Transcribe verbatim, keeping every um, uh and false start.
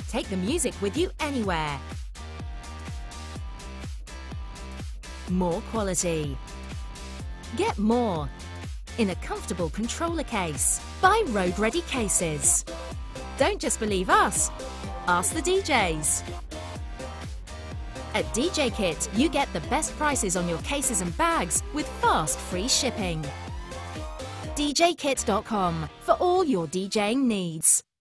Take the music with you anywhere. More quality. Get more in a comfortable controller case. Buy road-ready cases. Don't just believe us, ask the D Js. At D J Kit, you get the best prices on your cases and bags with fast free shipping. d j kit dot com for all your DJing needs.